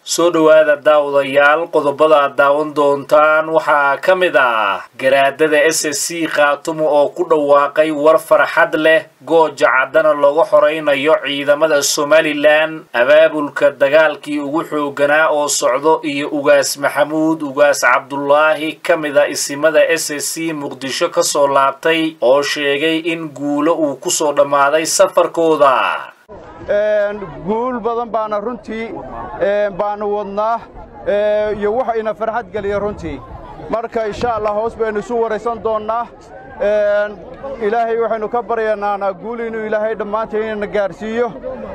soo dhawaada daawadayaal qodobada daawan doontaan waxaa ka mid ah garaadada SSC Khaatumo oo ku dhawaaqay war farxad leh gooja cadana looga xoreynayo ciidamada Somaliland abaabulka dagaalkii ugu xooganaa oo socdo iyo ugaas Maxamuud ugaas Cabdullaahi kamida isimada SSC Muqdisho ka soo laabtay oo sheegay in guulo uu ku soo dhamaaday safarkooda guul badan baana runtii baanu wadnaa iyo waxa ina farxad galiyo runtii marka insha Allah hoos baynu isu wareysan doonaa ilaahay waxaynu ka baryaynaa guul inuu ilaahay dhamaanteen gaarsiiyo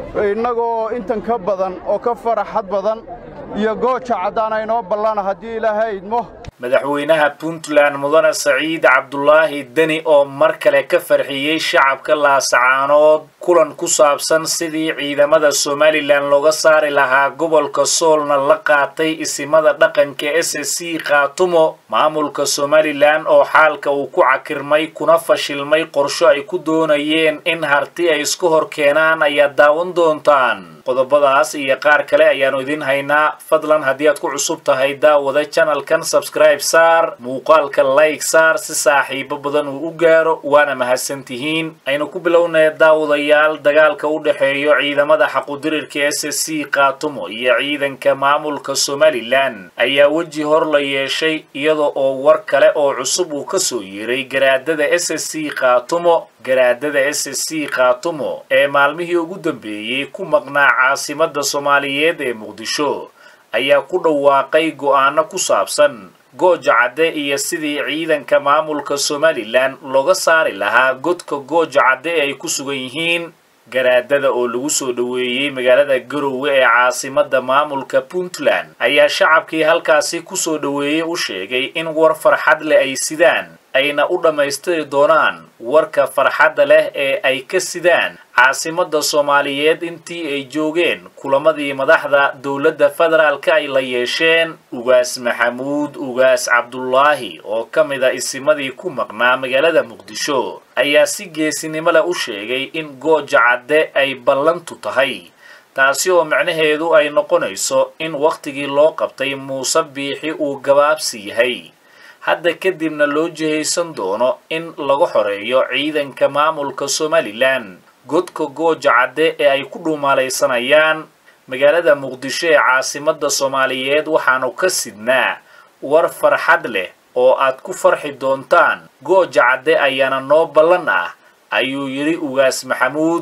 inagoo intan ka badan oo ka farxad badan iyo gooja cadaan inoo ballan hadii ilaahay idmo madaxweynaha Puntland mudane Saciid Cabdullaahi Dani oo mar kale ka farxiyay shacabka Laascaanood kulan ku saabsan sidii ciidamada Somaliland looga saari lahaa gobolka Soolna la qaatay isimada dhaqanka SSC Khaatumo maamulka Somaliland oo xaalka uu ku cakirmay kuna fashilmay qorsho ay ku doonayeen in harti ay isku hor keenaan ayaa daawan doontaan qodobadaas iyo qaar kale ayaanu idin haynaa fadlan haddii aad ku cusub tahay daawada channelkan subscribe saar muuqaalka like saar si saaxiibo badan uu u gaaro waana mahadsantihiin aynu ku bilownaa daawadayaal dagaalka u dhaxeeyo ciidamada xaquudirirka SSC Khaatumo iyo ciidanka maamulka Somaliland ayaa waji hor la yeeshay iyadoo oo war kale oo cusub uu ka soo yeeray garaadada SSC Khaatumo garaadada SSC Khaatumo ee maalmihii ugu dambeeyay ku maqnaa caasimada Soomaaliyeed ee Muqdisho ayaa ku dhawaaqay go'aano ku saabsan gooja cadde iyo sidii ciidanka maamulka Somaliland looga saari lahaa godka gooja cadde ay ku sugan yihiin garaadada oo lagu soo dhaweeyay magaalada Garowe ee caasimada maamulka Puntland ayaa shacabkii halkaasi ku soo dhaweeyay u sheegay in war farxad leh ay sidaan ayna u dhameystiri doonaan warka farxadda leh ee ay ka sidaan caasimada Soomaaliyeed intii ay joogeen kulamadii madaxda dawladda federaalka ay la yeesheen ugaas Maxamuud ugaas Cabdullaahi oo kamida isimadii ku maqnaa magaalada Muqdisho ayaa si geesinimo leh u sheegay in gooja cadde ay ballantu tahay taasi oo macnaheedu ay noqonayso in waqtigii loo qabtay Muuse Biixi uu gabaabsi yahay hadda kadibna loo jihaysan doono in lagu xoreeyo ciidanka maamulka Somaliland godka gooja cadde ee ay ku dhuumaalaysanayaan magaalada Muqdisho ee caasimada Soomaaliyeed waxaanu ka sidnaa war farxad leh oo aad ku farxi doontaan gooja cadde ayaana noo ballan ah ayuu yiri ugaas Maxamuud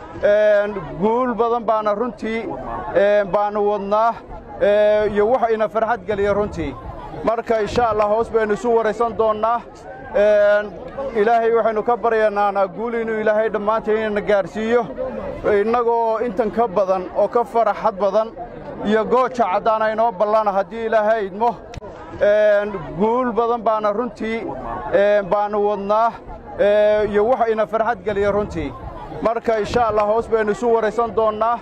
guul badan baana runtii baanu wadnaa iyo waxa ina farxad galiyo runtii marka insha Allah hoos baynu isu wareysan doonaa ilaahay waxaynu ka baryaynaa guul inuu ilaahay dhamaanteen gaarsiiyo inagoo intan ka badan oo ka farxad badan iyo gooja cadaan inoo ballan hadii ilaahay idmo guul badan baana runtii baanu wadnaa iyo waxa ina farxad galiyo runtii marka insha Allah hoos baynu isu wareysan doonaa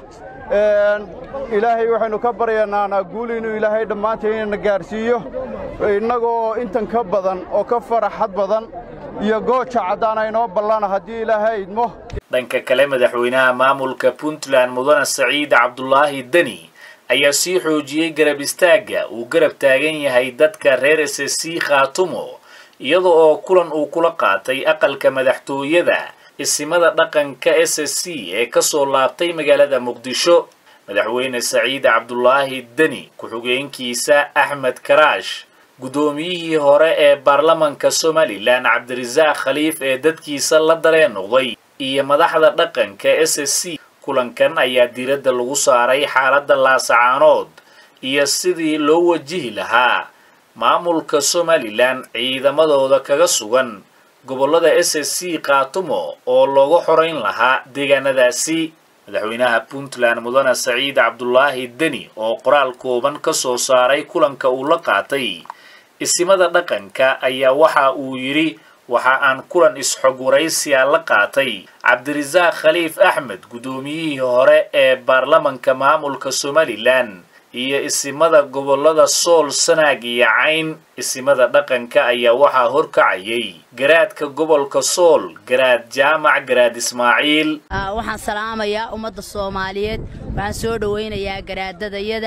ilaahay waxaynu ka baryaynaa guul inuu ilaahay dhamaanteen gaarsiiyo inagoo intan ka badan oo ka farxad badan iyo gooja cadaan inoo ballan hadii ilaahay idmo dhanka kale madaxweynaha maamulka Puntland mudane Saciid Cabdullaahi Dani ayaa sii xoojiyay garab istaaga uu garab taagan yahay dadka reer SSC Khaatumo iyadoo oo kulan uu kula qaatay aqalka madaxtooyada isimada dhaqanka SSC ee ka soo laabtay magaalada Muqdisho madaxweyne Saciid Cabdullaahi Dani ku-xigeenkiisa Axmed Karaash gudoomiyihii hore ee baarlamaanka Somaliland Cabdirasaaq Khaliif ee dadkiisa la dareen noqday iyo madaxda dhaqanka SSC kulankan ayaa diiradda lagu saaray xaaladda Laascaanood iyo sidii loo wajihi lahaa maamulka Somaliland ciidamadooda kaga sugan gobolada SSC Khaatumo oo looga xoreyn lahaa deegaanadaasi madaxweynaha Puntland mudane Saciid Cabdullaahi Dani oo qoraal kooban ka soo saaray kulanka uu la qaatay isimada dhaqanka ayaa waxa uu yiri waxa aan kulan isxog waraysi la qaatay Cabdirasaaq Khaliif Axmed gudoomiyihii hore ee baarlamaanka maamulka Somaliland iyo isimada gobolada Sool Sanaag iyo Cayn isimada dhaqanka ayaa waxa horkacayay garaadka gobolka Sool garaad Jaamac garaad Ismaaciil waxaan salaamayaa ummadda Soomaaliyeed waxaan soo dhaweynayaa garaadadayada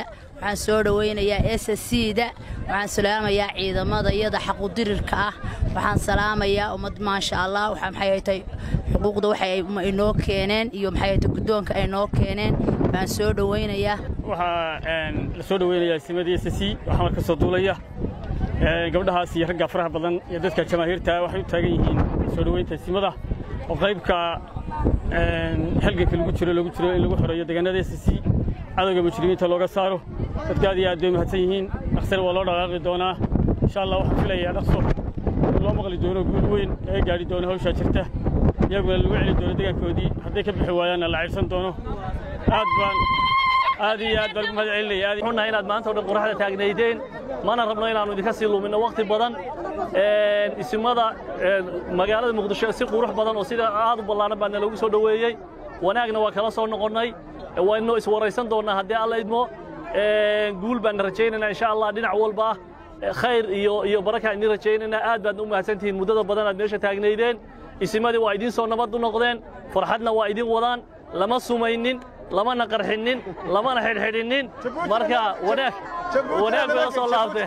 waxaan soo dhaweynayaa SSC-da waxaan salaamayaa ciidamada iyada xaq u dirirka ah waxaan salaamayaa ummad ma sha Allah waxa maxay tahay xuquuqda waxay inoo keeneen iyo maxay tahay gudoonka ay noo keeneen waxaan soo dhaweynayaa la soo dhaweynayaa simadii SSC waxaan markaa soo duulaya gabdhahaas iyo ragga faraha badan iyo dadka jamaahiirta waxay u taagan yihiin soo dhaweynta simada oo qaybka halganka lagu jiro in lagu xoreeyo deegaanada SSC cadawga mujrimiinta looga saaro dadka aad iyo aad bay mahadsan yihiin dhaqso waa loo dhaqaaqi doonaa insha Allah waxaan filayaa dhaqso loo maqli doono guul weyn ee gaari doona hawsha jirta iyaguna lagu celi doono deegaankoodii hadday ka bixi waayaan la ciirsan doono aad iyo aad baan mahad celinayaa xunna inaad maanta oo dhan qoraxda taagnaydeen mana rabno inaanu idinka sii lumino waqti badan isimada magaalada Muqdisho si qurux badan oo sida aad u ballaaran baan lagu soo dhaweeyay wanaagna waa kala soo noqonnay وإنه إسوريسان دونا هدي الله يدمو قول بأن رجينا إن شاء الله دينا والبا خير يو بركة إني رجينا آد بأن سنتين مدة بدنا ميشة تاجنيدين اسمه وايدين صورنا بدو نقدين فرحتنا وايدين ودان لما سومينين لما نقرحنين لما نحرحنين بركة وناك بلا صلى الله عليه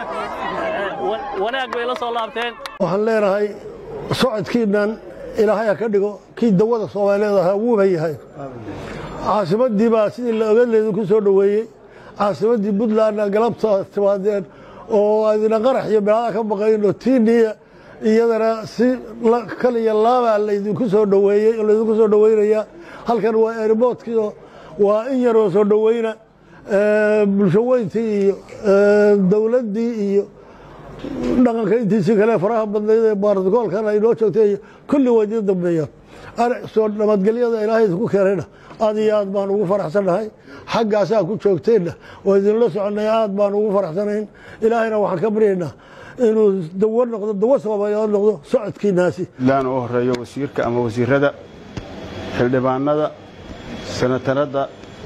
وناك بلا صلى الله عليه وحلينا هاي صعد كيدنا إلى هاي كدقو كيد دوّد الصومالي هذا هو هاي عاصمتي بس اللي أقول لك كل سنة ويا عاصمتي بدلان قلبت استوادين وهذا قرح يبغى كم بقينه تيني يدرى سي كل يلا اللي كل سنة ويا اللي كل سنة ويا هل كان وإيربوت كذا وإن يروس وينا بشويتي دولة دي نقل كنتي سكلا فرح بدي بارد قال كان يروح كل وجه دمية أنا صور لما تقولي هذا إلهي تقول كرهنا هذه ياد بان وفرح سنهاي حق عساك وشوكتين وإذا الله سعنا ياد بان وفرح سنين إلهينا وحكبرينا إنه دورنا قد دوسوا بيان نقطة صعد كي ناسي لا نوهر يو وزير كأما وزير هذا حلبان هذا سنة هذا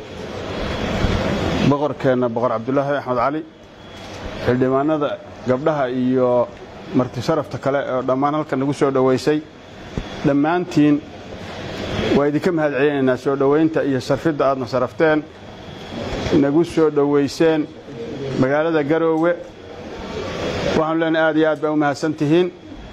بقر كان بقر عبد الله أحمد علي حلبان هذا قبلها إيو مرتي شرف تكلا دمانا كان نقول دويسي لما أنتين وإذا كم هالعين سو دوين تأيه صرفت عادنا صرفتين نقول سو دويسين مقالة جروة وعملنا آديات بأمها سنتهين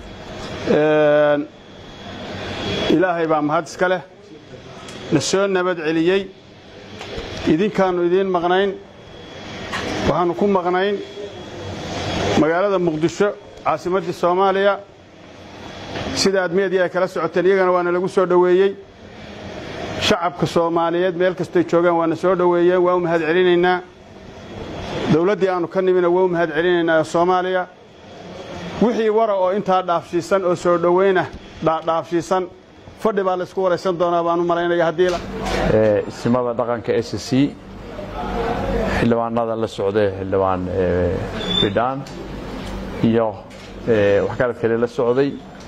إلهي بام هادس كله نسون نبد عليي إذن كانوا إذن مغنين وهنكون مغنين مقالة مقدشة عاصمة الصومالية سيدا أدمية دي كلا سعودتين وانا لقو سو دويي شعبك الصوماليات مeel kastay joogan waana soo dhaweeyay waa mahad celinayna dawladii aanu ka nimina waa mahad celinayna Soomaaliya wixii wara oo inta dhaafsiisan oo soo dhaweeyna dhaafsiisan fadhi baa la isku wareysan doonaa baan u maleynaya hadii la ismada dhaqanka SSC xilwaanada la socday xilwaan bidaan iyo wax kale la socday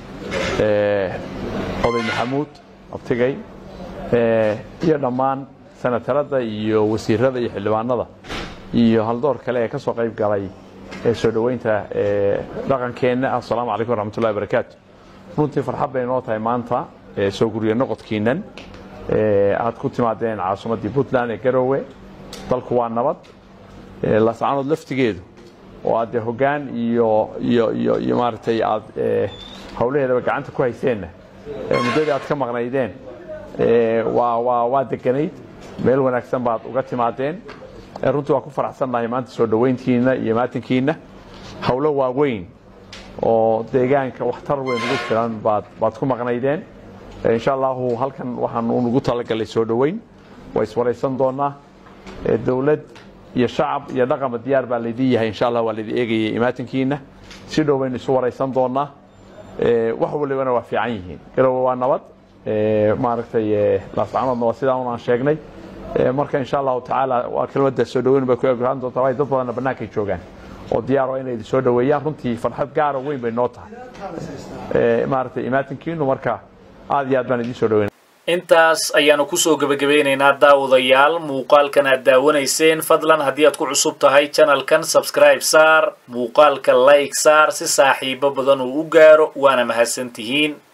oday maxamuud abtigay iyo dhamaan sanatarada iyo wasiirada iyo xildhibaanada iyo haldoor kale ee ka soo qayb galay soo dhaweynta dhaqankeena assalaamu calaykum waraxmatullaahi wabarakaatu runtii farxad bay noo tahay maanta soo guriyo noqodkiinan aad ku timaadeen caasimadii Puntland ee Garowe dalku waa nabad la saanood laftigeedu oo aad hoggaan iyo maartay aad hawlaheeda gacanta ku hayseen muddada aad ka maqnaydeen waa deganayd meel wanaagsan baad uga timaadeen runtii waa ku faraxsanahay maanta soo dhaweyntiina iyo maatinkiina hawlo waaweyn oo deegaanka waxtar weyn ugu filan baad ku maqnaydeen insha Allah halkan waxaan ugu talagalay soo dhaweyn way iswareysan doonaa dawlad iyo shacab iyo dhaqan diyaar baa leedii yahay insha Allah waa leedii eegayay maatinkiina si dhaweyn isu wareysan doonaa wax waliba waa fiican yihiin Garowe waa nabad maaragtay la saanadna sidaan aan sheegnay marka insha Allah taala waa kelmadda soo dhaweyn ba ku eegaan doontaa way dad badan banaanka joogan oo diyaar ah inay soo dhaweeyaan runtii farxad gaar ah weyn bay noo tahay maaragtay imaatinkiinu marka aad iyo aad baan idin soo dhaweyn intaas ayaanu ku soo gabagabeynaynaa daawadayaal muuqaalkan aad daawanayseen fadlan haddii aad ku cusub tahay channelkan subscribe saar muuqaalka like saar si saaxiibo badan uu u gaaro waana mahadsantihiin